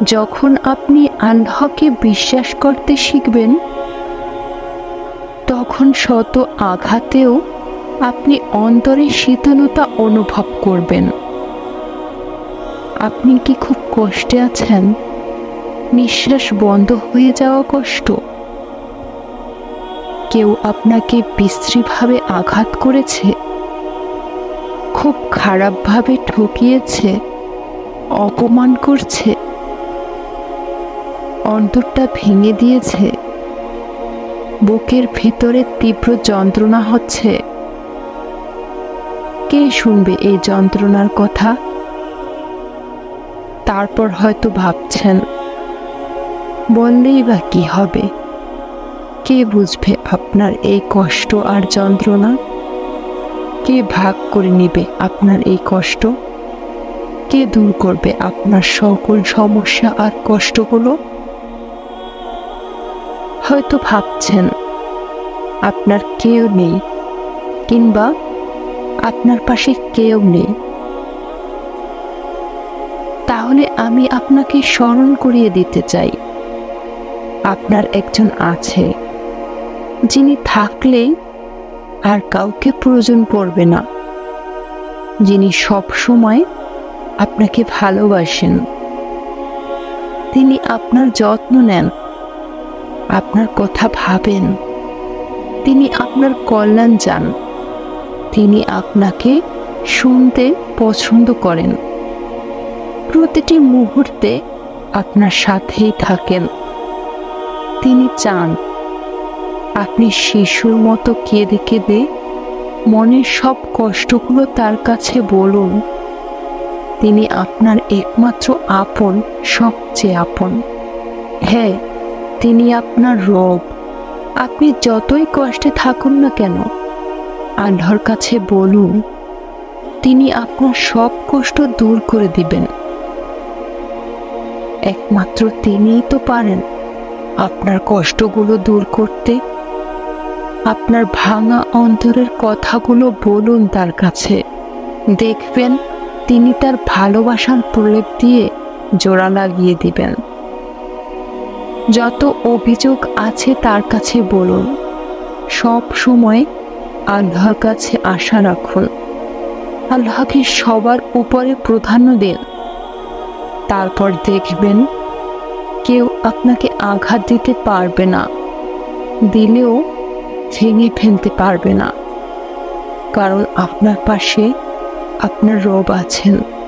যখন আপনি আল্লাহকে বিশ্বাস করতে শিখবেন, তখন শত আঘাতেও আপনি অন্তরে শীতলতা অনুভব করবেন। আপনি কি খুব কষ্টে আছেন? নিঃশ্বাস বন্ধ হয়ে যাওয়া কষ্ট? কেউ আপনাকে বিশ্রীভাবে আঘাত করেছে, খুব খারাপভাবে ঠকিয়েছে, অপমান করছে, অন্তরটা ভেঙে দিয়েছে, বুকের ভিতরে তীব্র যন্ত্রণা হচ্ছে। কে শুনবে এই যন্ত্রণার কথা? তারপর হয়তো ভাবছেন, বললেই বা কি হবে? কে বুঝবে আপনার এই কষ্ট আর যন্ত্রণা? কে ভাগ করে নিবে আপনার এই কষ্ট? কে দূর করবে আপনার সকল সমস্যা আর কষ্টগুলো? হয়তো ভাবছেন আপনার কেউ নেই, কিংবা আপনার পাশে কেউ নেই। তাহলে আমি আপনাকে স্মরণ করিয়ে দিতে চাই, আপনার একজন আছে, যিনি থাকলে আর কাউকে প্রয়োজন পড়বে না, যিনি সব সময় আপনাকে ভালোবাসেন। তিনি আপনার যত্ন নেন, আপনার কথা ভাবেন, তিনি আপনার কল্যাণ চান, তিনি আপনাকে শুনতে পছন্দ করেন, প্রতিটি মুহূর্তে আপনার সাথেই থাকেন। তিনি চান আপনি শিশুর মতো কেঁদে কেঁদে মনের সব কষ্টগুলো তার কাছে বলুন। তিনি আপনার একমাত্র আপন, সবচেয়ে আপন। হ্যাঁ, তিনি আপনার রব। আপনি যতই কষ্টে থাকুন না কেন, আল্লাহর কাছে বলুন, তিনি আপনার সব কষ্ট দূর করে দিবেন। একমাত্র তিনিই তো পারেন আপনার কষ্টগুলো দূর করতে। আপনার ভাঙা অন্তরের কথাগুলো বলুন তার কাছে। দেখবেন তিনি তার ভালোবাসার প্রলেপ দিয়ে জোড়া লাগিয়ে দিবেন। যত অভিযোগ আছে তার কাছে বলুন। সব সময় আল্লাহর কাছে আশা রাখুন। আল্লাহকে সবার উপরে প্রাধান্য দিন। তারপর দেখবেন কেউ আপনাকে আঘাত দিতে পারবে না, দিলেও ভেঙে ফেলতে পারবে না, কারণ আপনার পাশে আপনার রব আছেন।